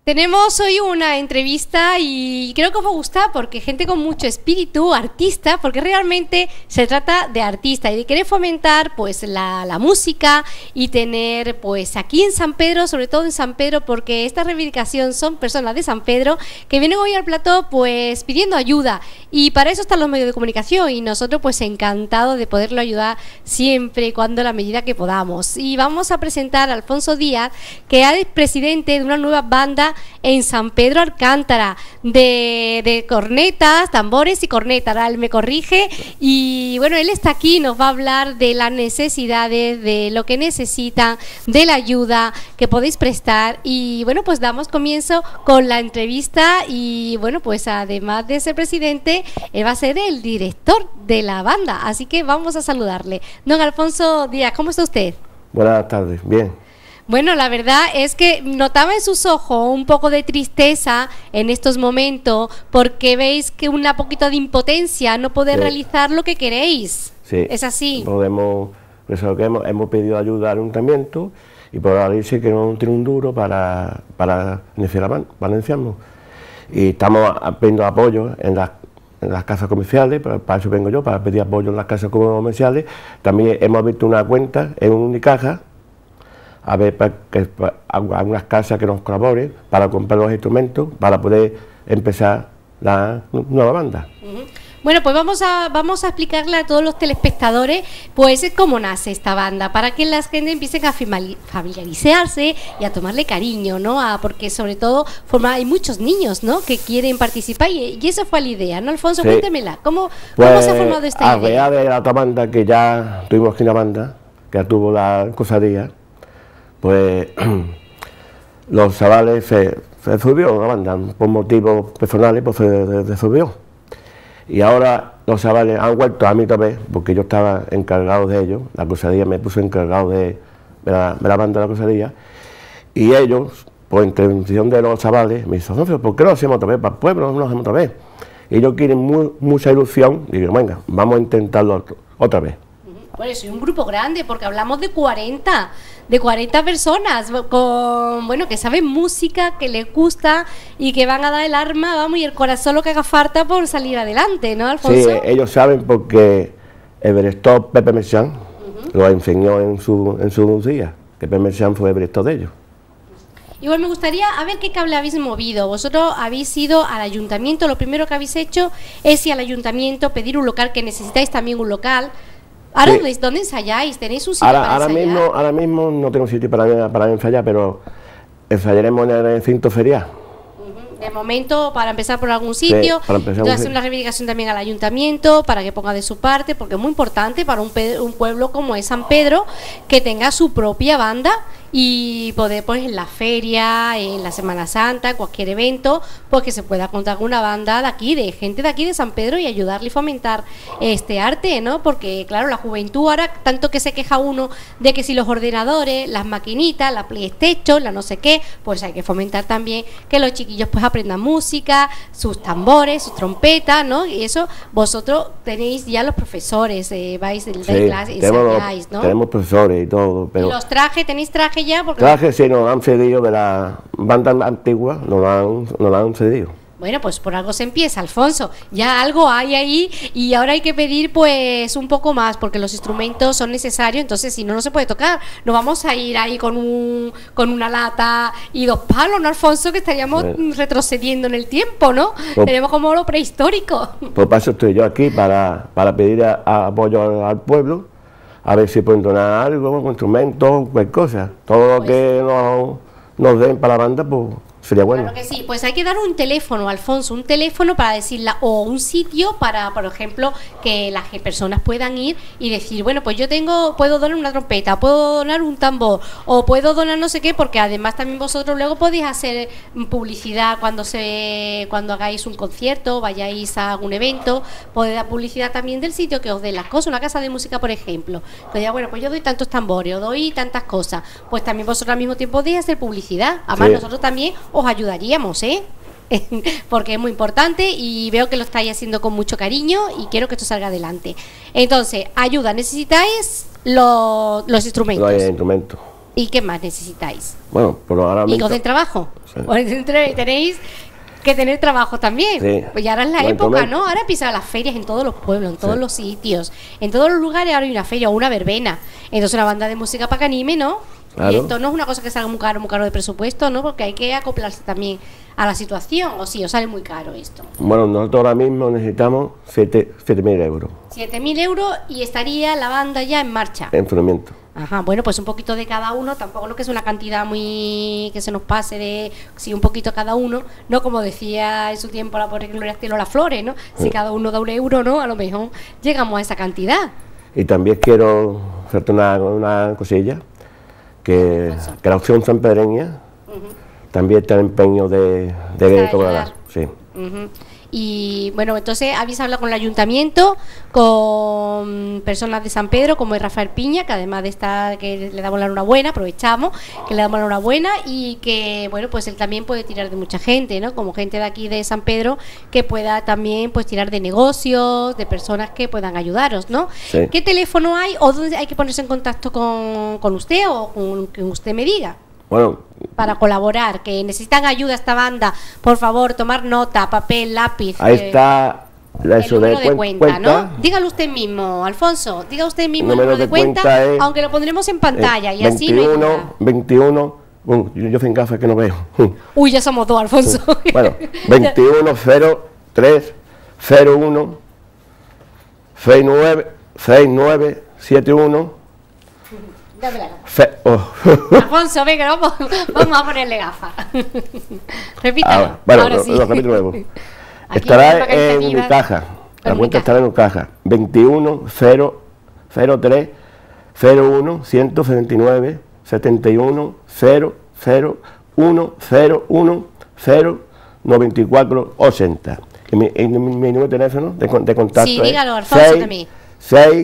Tenemos hoy una entrevista y creo que os va a gustar porque gente con mucho espíritu, artista, porque realmente se trata de artista y de querer fomentar pues la música y tener pues aquí en San Pedro, sobre todo en San Pedro, porque esta reivindicación son personas de San Pedro que vienen hoy al plató pues pidiendo ayuda y para eso están los medios de comunicación y nosotros pues encantados de poderlo ayudar siempre y cuando a la medida que podamos. Y vamos a presentar a Alfonso Díaz, que es presidente de una nueva banda en San Pedro Alcántara de cornetas, tambores y cornetas. Ahora él me corrige y bueno, él está aquí, nos va a hablar de las necesidades, de lo que necesitan, de la ayuda que podéis prestar y bueno, pues damos comienzo con la entrevista y bueno, pues además de ser presidente, él va a ser el director de la banda, así que vamos a saludarle. Don Alfonso Díaz, ¿cómo está usted? Buenas tardes, bien. Bueno, la verdad es que notaba en sus ojos un poco de tristeza en estos momentos porque veis que una poquito de impotencia, no poder realizar lo que queréis. Sí. ¿Es así? Podemos, eso que hemos pedido ayuda al ayuntamiento y por ahora dice que no tiene un duro para iniciarnos. Y estamos pidiendo apoyo en las casas comerciales, para eso vengo yo, para pedir apoyo en las casas comerciales. También hemos abierto una cuenta en Unicaja, a ver algunas casas que nos colaboren para comprar los instrumentos, para poder empezar la nueva banda. Bueno, pues vamos a explicarle a todos los telespectadores pues cómo nace esta banda, para que la gente empiece a familiarizarse y a tomarle cariño, ¿no? Porque sobre todo hay muchos niños, ¿no?, que quieren participar y esa fue la idea, ¿no, Alfonso? Sí. Cuéntemela, ¿cómo se ha formado esta idea? A de la otra banda que ya tuvimos aquí, una banda que ya tuvo la cofradía, pues los chavales se subió la banda, por motivos personales, pues se subió. Y ahora los chavales han vuelto a mí también, porque yo estaba encargado de ellos, la cofradía me puso encargado de la banda de la cofradía, y ellos, por intervención de los chavales, me dicen, ¿por qué no lo hacemos otra vez? Para el pueblo no lo hacemos otra vez. Y ellos quieren mucha ilusión, y digo, venga, vamos a intentarlo otra vez. Bueno, soy un grupo grande, porque hablamos de 40 personas, bueno, que saben música, que les gusta y que van a dar el arma, vamos, y el corazón lo que haga falta por salir adelante, ¿no, Alfonso? Sí, ellos saben porque el director Pepe Merchán lo enseñó en su día, que Pepe Merchán fue el director de ellos. Igual me gustaría a ver qué cable habéis movido. Vosotros habéis ido al ayuntamiento, lo primero que habéis hecho es ir al ayuntamiento, pedir un local, que necesitáis también un local. Ahora, sí. ¿Dónde ensayáis? ¿Tenéis un sitio para ensayar? Ahora mismo no tengo sitio para ensayar, pero ensayaremos en el recinto ferial. De momento, para empezar por algún sitio, sí, hacer una reivindicación también al ayuntamiento para que ponga de su parte, porque es muy importante para un pueblo como es San Pedro que tenga su propia banda y poder, pues, en la feria, en la Semana Santa, cualquier evento, pues que se pueda contar con una banda de aquí, de gente de aquí de San Pedro y ayudarle y fomentar este arte, ¿no? Porque claro, la juventud ahora, tanto que se queja uno de que si los ordenadores, las maquinitas, la PlayStation, la no sé qué, pues hay que fomentar también que los chiquillos pues aprendan música, sus tambores, sus trompetas, ¿no? Y eso vosotros tenéis ya los profesores, vais de clase, ensayáis, ¿no? Tenemos profesores y todo, pero... ¿Y los trajes? ¿Tenéis trajes ya? Porque... Trajes sí nos han cedido de la banda antigua, nos han cedido. Bueno, pues por algo se empieza, Alfonso. Ya algo hay ahí y ahora hay que pedir pues un poco más porque los instrumentos son necesarios, entonces si no, no se puede tocar. No vamos a ir ahí con una lata y 2 palos, ¿no, Alfonso? Que estaríamos retrocediendo en el tiempo, ¿no? Tenemos como lo prehistórico. Por paso estoy yo aquí para pedir apoyo al pueblo, a ver si pueden donar algo, instrumentos, cualquier cosa. Todo lo que nos den para la banda, pues... sería bueno. Claro que sí, pues hay que dar un teléfono, Alfonso, un teléfono para decirla, o un sitio para, por ejemplo, que las personas puedan ir y decir, bueno, pues yo puedo donar una trompeta, puedo donar un tambor, o puedo donar no sé qué, porque además también vosotros luego podéis hacer publicidad cuando hagáis un concierto, vayáis a algún evento, podéis dar publicidad también del sitio que os dé las cosas, una casa de música, por ejemplo, que diga, bueno, pues yo doy tantos tambores, o doy tantas cosas, pues también vosotros al mismo tiempo podéis hacer publicidad, además sí. Nosotros también os ayudaríamos, porque es muy importante y veo que lo estáis haciendo con mucho cariño y quiero que esto salga adelante. Entonces, ayuda, necesitáis los instrumentos. Los instrumentos. ¿Y qué más necesitáis? Bueno, por ahora ¿Y con el trabajo? Sí. Pues tenéis que tener trabajo también. Sí. Pues ya ahora es la época, ¿no? Ahora empiezan las ferias en todos los pueblos, en todos los sitios, en todos los lugares ahora hay una feria o una verbena. Entonces una banda de música para que anime, ¿no? Claro. Y esto no es una cosa que salga muy caro de presupuesto, ¿no? Porque hay que acoplarse también a la situación, o sí, os sale muy caro esto. Bueno, nosotros ahora mismo necesitamos 7.000 euros 7.000 euros y estaría la banda ya en marcha. en funcionamiento. Ajá, bueno, pues un poquito de cada uno, tampoco lo que es una cantidad muy que se nos pase de, sí, un poquito cada uno, no como decía en su tiempo la pobre Gloria Estilo las Flores, ¿no? Si cada uno da 1 euro, ¿no? A lo mejor llegamos a esa cantidad. Y también quiero hacerte una cosilla, que la opción sanpedreña también está en empeño de cobrar. Sí. Y bueno, entonces habéis hablado con el ayuntamiento, con personas de San Pedro, como es Rafael Piña, que además de estar, que le damos la enhorabuena, aprovechamos que le damos la enhorabuena y que, bueno, pues él también puede tirar de mucha gente, ¿no? Como gente de aquí de San Pedro, que pueda también pues tirar de negocios, de personas que puedan ayudaros, ¿no? Sí. ¿Qué teléfono hay o dónde hay que ponerse en contacto con usted o con que usted me diga? Bueno, Para colaborar, que necesitan ayuda esta banda, por favor, tomar nota, papel, lápiz. ahí está el número de cuenta, ¿no? Dígalo usted mismo, Alfonso, diga usted mismo el número de cuenta, es, aunque lo pondremos en pantalla y 21, así no hay duda. 21, bueno, yo sin gafas que no veo. Uy, ya somos dos, Alfonso. Bueno, 21 03 01 69 71. Dame la gafa. Alfonso, venga, vamos a ponerle gafas. Repítalo. Bueno, ahora sí. lo repito nuevo. Aquí Estará en en mi caja. La en cuenta mi estará en mi caja. 21 03 01 179 71 0 0 1 0 1 0 94 80. Y mi número de teléfono de contacto Sí, es dígalo, Alfonso, también. 6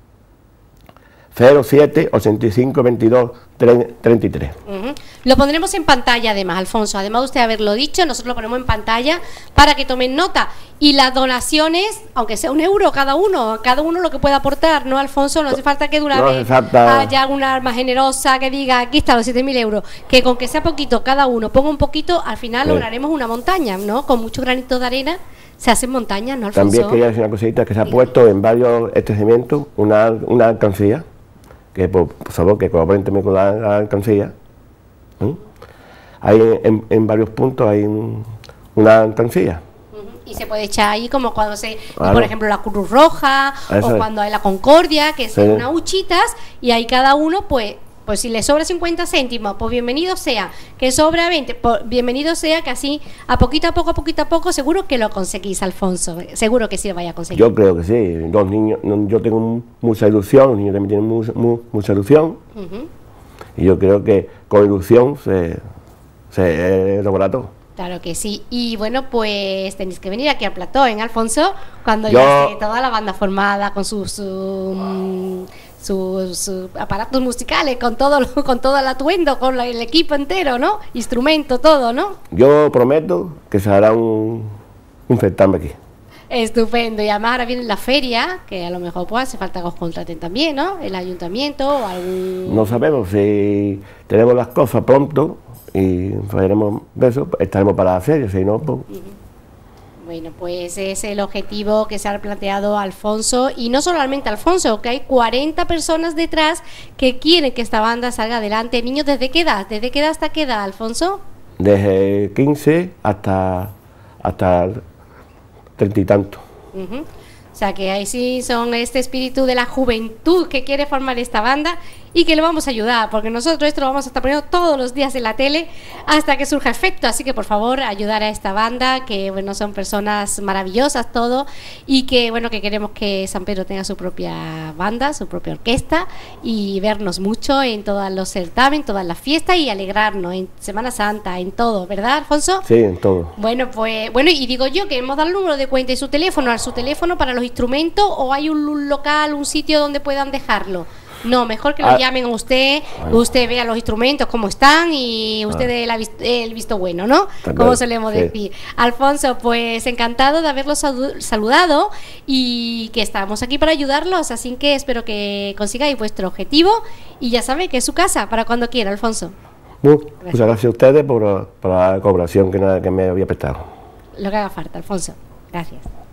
07 85 22 33. Lo pondremos en pantalla además, Alfonso. Además de usted haberlo dicho, nosotros lo ponemos en pantalla para que tomen nota. Y las donaciones, aunque sea 1 euro cada uno lo que pueda aportar, ¿no, Alfonso? No hace falta que de una vez haya una arma generosa que diga, aquí están los 7.000 euros. Que con que sea poquito cada uno, ponga un poquito, al final lograremos una montaña, ¿no? Con muchos granitos de arena se hacen montañas, ¿no, Alfonso? También quería decir una cosita, que se ha puesto en varios establecimientos una alcancía, que por favor que colaboren también con la alcancía. Hay en varios puntos hay una alcancía. Y se puede echar ahí como cuando Claro. por ejemplo, la Cruz Roja, Eso o es. cuando hay la Concordia, que Sí. son unas huchitas, y ahí cada uno, pues si le sobra 50 céntimos, pues bienvenido sea. Que sobra 20, pues bienvenido sea, que así, a poquito a poco, seguro que lo conseguís, Alfonso. Seguro que sí lo vaya a conseguir. Yo creo que sí. Los niños, yo tengo mucha ilusión, los niños también tienen mucha ilusión. Y yo creo que con ilusión se logra todo. Claro que sí. Y bueno, pues tenéis que venir aquí al plató, ¿eh, Alfonso? Cuando Yo- ya esté toda la banda formada, con sus aparatos musicales, con todo el atuendo, con el equipo entero, ¿no? Instrumento, todo, ¿no? Yo prometo que se hará un certamen aquí. Estupendo. Y además ahora viene la feria, que a lo mejor pues hace falta que os contraten también, ¿no? El ayuntamiento o algún... No sabemos si tenemos las cosas pronto y haremos eso, estaremos para la feria, si no, pues... Bueno, pues es el objetivo que se ha planteado Alfonso, y no solamente Alfonso, que hay 40 personas detrás que quieren que esta banda salga adelante. Niños, ¿desde qué edad? ¿Desde qué edad hasta qué edad, Alfonso? Desde 15 hasta 30 y tantos. O sea que ahí sí son este espíritu de la juventud que quiere formar esta banda y que le vamos a ayudar, porque nosotros esto lo vamos a estar poniendo todos los días en la tele hasta que surja efecto. Así que por favor ayudar a esta banda, que bueno, son personas maravillosas todo, y que bueno, que queremos que San Pedro tenga su propia banda, su propia orquesta, y vernos mucho en todos los certámenes, todas las fiestas, y alegrarnos en Semana Santa, en todo, ¿verdad, Alfonso? Sí, en todo. Bueno, pues, bueno, y digo yo, queremos dar el número de cuenta y su teléfono para los instrumentos, o hay un local, un sitio donde puedan dejarlo. No, mejor que lo llamen a usted, usted vea los instrumentos cómo están y usted dé el visto bueno, ¿no? Como solemos decir. Alfonso, pues encantado de haberlos saludado y que estamos aquí para ayudarlos, así que espero que consigáis vuestro objetivo y ya sabe que es su casa para cuando quiera, Alfonso. Muchas gracias a ustedes por la colaboración que me había prestado. Lo que haga falta, Alfonso. Gracias.